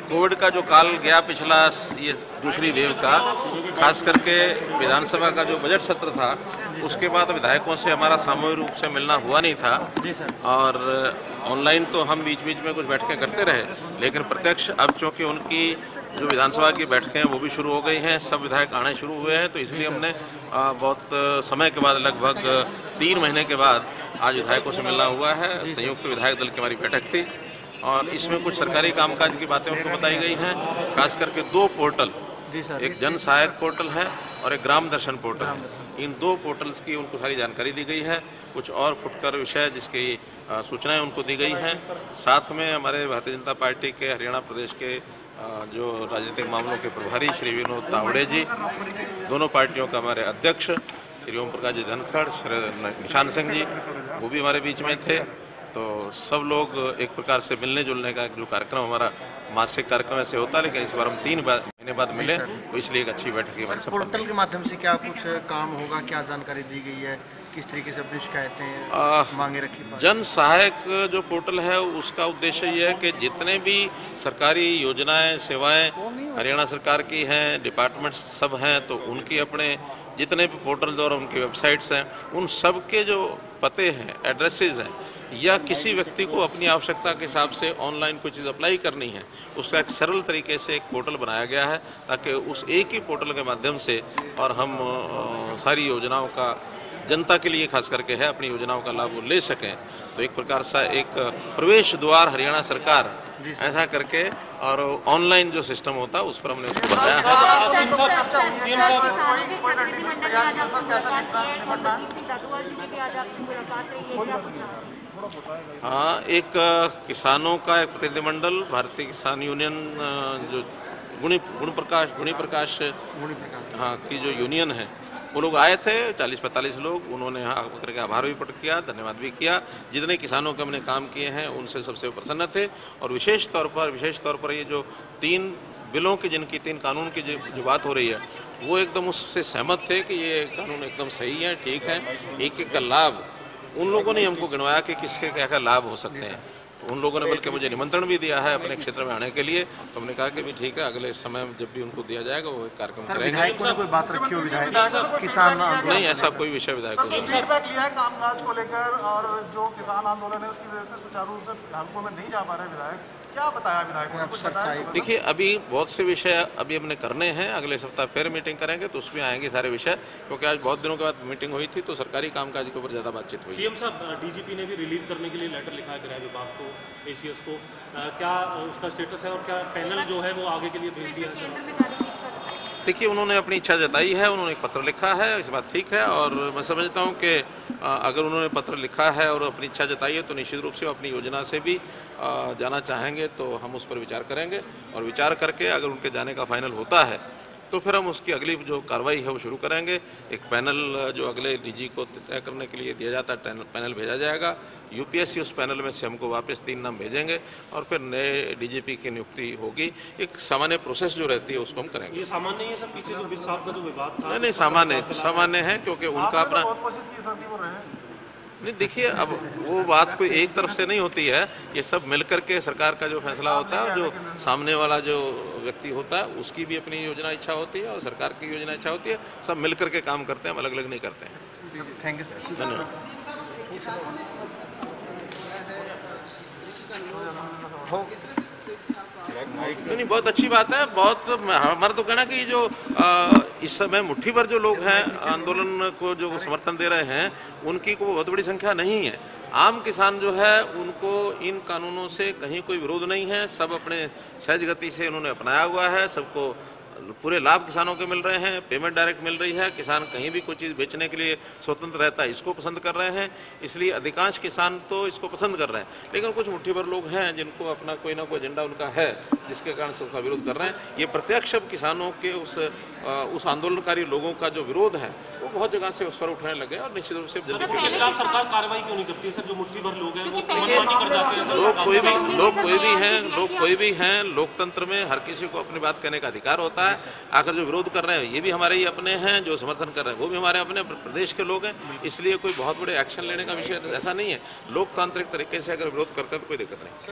Covid का जो काल गया पिछला, ये दूसरी वेव का, खास करके विधानसभा का जो बजट सत्र था उसके बाद विधायकों से हमारा सामूहिक रूप से मिलना हुआ नहीं था और ऑनलाइन तो हम बीच बीच में कुछ बैठकें करते रहे, लेकिन प्रत्यक्ष अब चूँकि उनकी जो विधानसभा की बैठकें हैं वो भी शुरू हो गई हैं, सब विधायक आने शुरू हुए हैं, तो इसलिए हमने बहुत समय के बाद, लगभग 3 महीने के बाद आज विधायकों से मिलना हुआ है। संयुक्त विधायक दल की हमारी बैठक थी और इसमें कुछ सरकारी कामकाज की बातें उनको बताई गई हैं, खास करके 2 पोर्टल, एक जन सहायक पोर्टल है और एक ग्राम दर्शन पोर्टल है। इन 2 पोर्टल्स की उनको सारी जानकारी दी गई है, कुछ और फुटकर विषय जिसकी सूचनाएं उनको दी गई हैं। साथ में हमारे भारतीय जनता पार्टी के हरियाणा प्रदेश के जो राजनीतिक मामलों के प्रभारी श्री विनोद तावड़े जी, दोनों पार्टियों का हमारे अध्यक्ष श्री ओम प्रकाश जी धनखड़, श्री निशान सिंह जी, वो भी हमारे बीच में थे। तो सब लोग एक प्रकार से मिलने जुलने का जो कार्यक्रम हमारा मासिक कार्यक्रम ऐसे होता है, लेकिन इस बार हम 3 महीने बाद मिले, तो इसलिए एक अच्छी बैठक हमारी सफल। पोर्टल के माध्यम से क्या कुछ काम होगा, क्या जानकारी दी गई है, किस तरीके से अपनी शिकायतें मांगे रखी? जन सहायक जो पोर्टल है उसका उद्देश्य ये है कि जितने भी सरकारी योजनाएं, सेवाएं हरियाणा सरकार की हैं, डिपार्टमेंट्स सब हैं, तो उनकी अपने जितने भी पोर्टल्स और उनकी वेबसाइट्स हैं, उन सब के जो पते हैं, एड्रेसेस हैं, या किसी व्यक्ति को अपनी आवश्यकता के हिसाब से ऑनलाइन कोई चीज़ अप्लाई करनी है, उसका एक सरल तरीके से एक पोर्टल बनाया गया है ताकि उस एक ही पोर्टल के माध्यम से और हम सारी योजनाओं का जनता के लिए खास करके है, अपनी योजनाओं का लाभ वो ले सकें। तो एक प्रकार सा एक प्रवेश द्वार हरियाणा सरकार ऐसा करके और ऑनलाइन जो सिस्टम होता है उस पर हमने उसको बताया है। हाँ, एक किसानों का एक प्रतिनिधिमंडल, भारतीय किसान यूनियन जो गुणी प्रकाश हाँ की जो यूनियन है, वो लोग आए थे, 40-45 लोग। उन्होंने आकर के आभार भी प्रकट किया, धन्यवाद भी किया। जितने किसानों के हमने काम किए हैं उनसे सबसे प्रसन्न थे और विशेष तौर पर ये जो 3 बिलों की, जिनकी 3 कानून की जो बात हो रही है, वो एकदम उससे सहमत थे कि ये कानून एकदम सही है, ठीक है। एक का लाभ उन लोगों ने हमको गिनवाया कि किसके क्या क्या लाभ हो सकते हैं। तो उन लोगों ने बल्कि मुझे निमंत्रण भी दिया है अपने क्षेत्र में आने के लिए, तो हमने कहा कि भी ठीक है, अगले समय जब भी उनको दिया जाएगा वो एक कार्यक्रम करेंगे। विधायकों ने कोई बात रखी हो, विधायक किसान नहीं, ऐसा कोई विषय विधायक को फीडबैक लिया है कामकाज को लेकर, और जो किसान आंदोलन है उसकी वजह से सुचारू रूप से हल्कों में नहीं जा पा रहे विधायक, क्या बताया विधायकों ने? कुछ बताया? देखिए, अभी बहुत से विषय अभी हमने करने हैं, अगले सप्ताह फिर मीटिंग करेंगे तो उसमें आएंगे सारे विषय, क्योंकि आज बहुत दिनों के बाद मीटिंग हुई थी तो सरकारी कामकाज के ऊपर ज़्यादा बातचीत हुई। सीएम साहब, डीजीपी ने भी रिलीव करने के लिए लेटर लिखा है गृह विभाग को, एसीएस को, क्या उसका स्टेटस है और क्या पैनल जो है वो आगे के लिए भेज दिया है? देखिए, उन्होंने अपनी इच्छा जताई है, उन्होंने एक पत्र लिखा है, इस बात ठीक है, और मैं समझता हूं कि अगर उन्होंने पत्र लिखा है और अपनी इच्छा जताई है तो निश्चित रूप से वो अपनी योजना से भी जाना चाहेंगे, तो हम उस पर विचार करेंगे और विचार करके अगर उनके जाने का फाइनल होता है तो फिर हम उसकी अगली जो कार्रवाई है वो शुरू करेंगे। एक पैनल जो अगले डीजी को तय करने के लिए दिया जाता है, पैनल भेजा जाएगा, यूपीएससी उस पैनल में से हमको वापस 3 नाम भेजेंगे और फिर नए डीजीपी की नियुक्ति होगी। एक सामान्य प्रोसेस जो रहती है उसको हम करेंगे। ये सामान्य है सर, पीछे जो 20 साल का जो विवाद था? नहीं, सामान्य है, क्योंकि उनका अपना नहीं। देखिए, अब वो बात कोई एक तरफ से नहीं होती है, ये सब मिलकर के सरकार का जो फैसला होता है, जो सामने वाला जो व्यक्ति होता है उसकी भी अपनी योजना इच्छा होती है और सरकार की योजना इच्छा होती है, सब मिलकर के काम करते हैं, हम अलग अलग नहीं करते हैं। Thank you sir. धन्यवाद। नहीं, बहुत अच्छी बात है। बहुत हमारा तो कहना कि जो इस समय मुट्ठी भर जो लोग हैं आंदोलन को जो समर्थन दे रहे हैं, उनकी को बहुत बड़ी संख्या नहीं है। आम किसान जो है उनको इन कानूनों से कहीं कोई विरोध नहीं है, सब अपने सहज गति से उन्होंने अपनाया हुआ है, सबको पूरे लाभ किसानों के मिल रहे हैं, पेमेंट डायरेक्ट मिल रही है, किसान कहीं भी कोई चीज़ बेचने के लिए स्वतंत्र रहता है, इसको पसंद कर रहे हैं, इसलिए अधिकांश किसान तो इसको पसंद कर रहे हैं। लेकिन कुछ मुट्ठी भर लोग हैं जिनको अपना कोई ना कोई एजेंडा उनका है, जिसके कारण से उसका विरोध कर रहे हैं। ये प्रत्यक्ष अब किसानों के उस आंदोलनकारी लोगों का जो विरोध है वो बहुत जगह से उस पर उठने लगे और निश्चित रूप से जल्दी सरकार कार्रवाई क्यों नहीं करती है सर? जो मुट्ठी भर लोग हैं वो मनमानी कर जाते हैं। लोग कोई भी हैं, लोकतंत्र में हर किसी को अपनी बात कहने का अधिकार होता है। आकर जो विरोध कर रहे हैं ये भी हमारे ही अपने हैं, जो समर्थन कर रहे हैं वो भी हमारे अपने प्रदेश के लोग हैं, इसलिए कोई बहुत बड़े एक्शन लेने का विषय ऐसा नहीं है। लोकतांत्रिक तरीके से अगर विरोध करते हैं तो कोई दिक्कत नहीं।